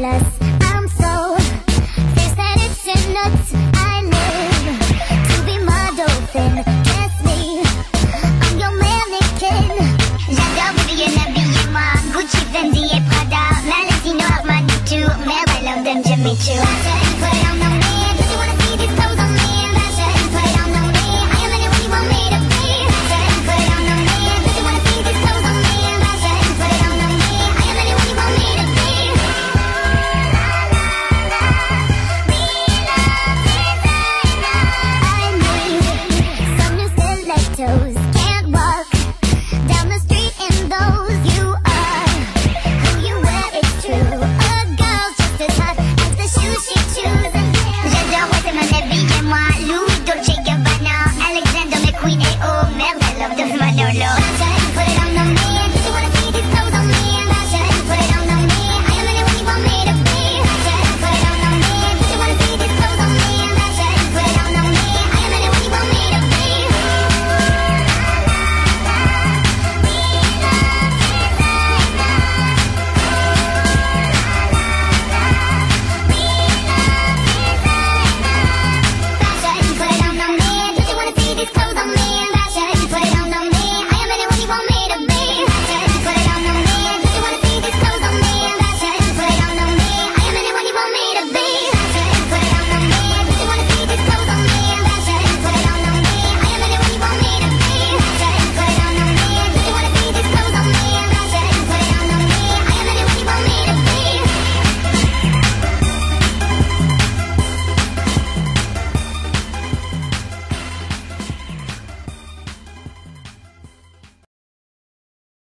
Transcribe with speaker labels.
Speaker 1: fabulous. I'm so fierce that it's in nuts. I live to be my dolphin. Guess me, I'm your mannequin. J'adore Vivienne habillée moi, Gucci, Fendi et Prada, Valentino, Armani too. Man, I love them Jimmy Choo.